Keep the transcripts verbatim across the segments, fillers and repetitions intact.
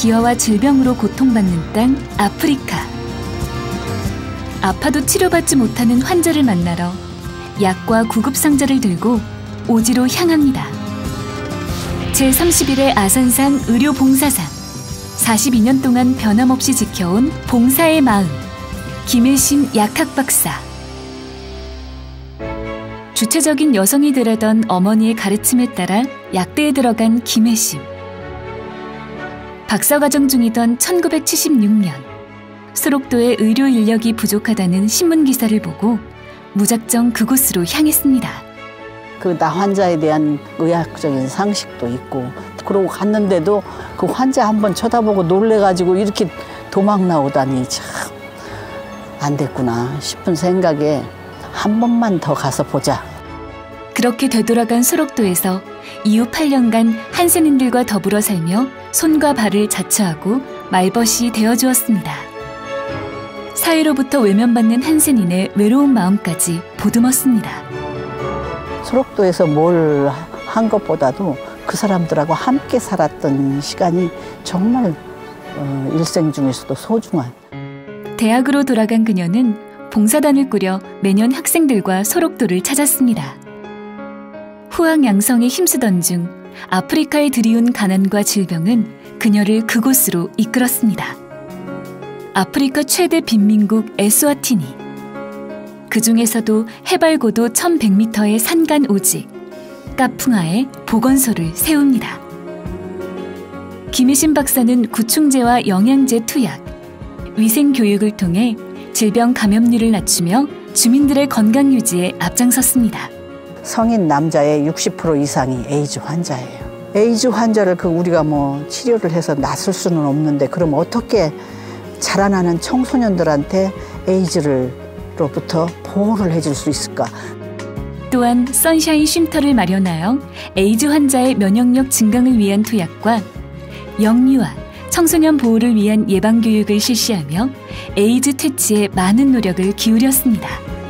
기아와 질병으로 고통받는 땅 아프리카. 아파도 치료받지 못하는 환자를 만나러 약과 구급상자를 들고 오지로 향합니다. 제삼십일 회 아산상 의료봉사상. 사십이 년 동안 변함없이 지켜온 봉사의 마음. 김혜심 약학박사. 주체적인 여성이 되려던 어머니의 가르침에 따라 약대에 들어간 김혜심. 박사과정 중이던 천구백칠십육 년 소록도의 의료 인력이 부족하다는 신문기사를 보고 무작정 그곳으로 향했습니다. 그 나 환자에 대한 의학적인 상식도 있고 그러고 갔는데도 그 환자 한번 쳐다보고 놀래가지고 이렇게 도망 나오다니 참 안 됐구나 싶은 생각에 한 번만 더 가서 보자. 그렇게 되돌아간 소록도에서 이후 팔 년간 한센인들과 더불어 살며 손과 발을 자처하고 말벗이 되어주었습니다. 사회로부터 외면받는 한센인의 외로운 마음까지 보듬었습니다. 소록도에서 뭘 한 것보다도 그 사람들하고 함께 살았던 시간이 정말 어, 일생 중에서도 소중한. 대학으로 돌아간 그녀는 봉사단을 꾸려 매년 학생들과 소록도를 찾았습니다. 후학 양성에 힘쓰던 중 아프리카에 들이운 가난과 질병은 그녀를 그곳으로 이끌었습니다. 아프리카 최대 빈민국 에스와티니. 그 중에서도 해발 고도 천백 미터의 산간 오직 까풍아에 보건소를 세웁니다. 김혜심 박사는 구충제와 영양제 투약, 위생 교육을 통해 질병 감염률을 낮추며 주민들의 건강 유지에 앞장섰습니다. 성인 남자의 육십 퍼센트 이상이 에이즈 환자예요. 에이즈 환자를 그 우리가 뭐 치료를 해서 낫을 수는 없는데 그럼 어떻게 자라나는 청소년들한테 에이즈로부터 보호를 해줄 수 있을까? 또한 선샤인 쉼터를 마련하여 에이즈 환자의 면역력 증강을 위한 투약과 영유아, 청소년 보호를 위한 예방교육을 실시하며 에이즈 퇴치에 많은 노력을 기울였습니다.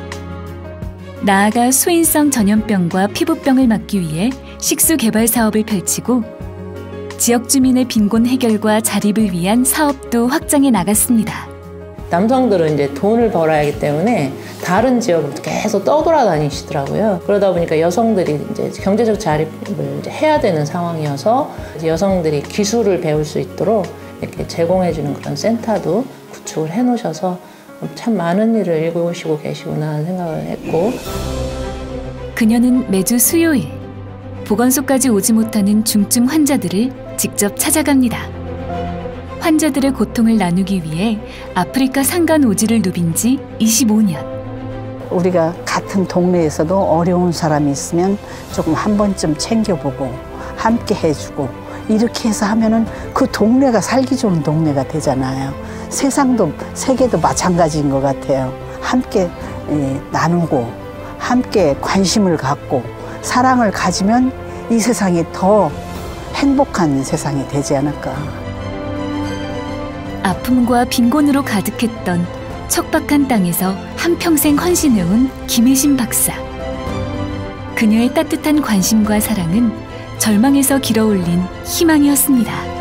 나아가 소인성 전염병과 피부병을 막기 위해 식수 개발 사업을 펼치고 지역 주민의 빈곤 해결과 자립을 위한 사업도 확장해 나갔습니다. 남성들은 이제 돈을 벌어야 하기 때문에 다른 지역으로 계속 떠돌아다니시더라고요. 그러다 보니까 여성들이 이제 경제적 자립을 이제 해야 되는 상황이어서 여성들이 기술을 배울 수 있도록 이렇게 제공해주는 그런 센터도 구축을 해놓으셔서 참 많은 일을 일구시고 계시구나 하는 생각을 했고. 그녀는 매주 수요일 보건소까지 오지 못하는 중증 환자들을 직접 찾아갑니다. 환자들의 고통을 나누기 위해 아프리카 산간 오지를 누빈 지 이십오 년. 우리가 같은 동네에서도 어려운 사람이 있으면 조금 한 번쯤 챙겨보고 함께 해주고 이렇게 해서 하면은 그 동네가 살기 좋은 동네가 되잖아요. 세상도 세계도 마찬가지인 것 같아요. 함께 예, 나누고 함께 관심을 갖고 사랑을 가지면 이 세상이 더 행복한 세상이 되지 않을까. 아픔과 빈곤으로 가득했던 척박한 땅에서 한평생 헌신해온 김혜심 박사. 그녀의 따뜻한 관심과 사랑은 절망에서 길어올린 희망이었습니다.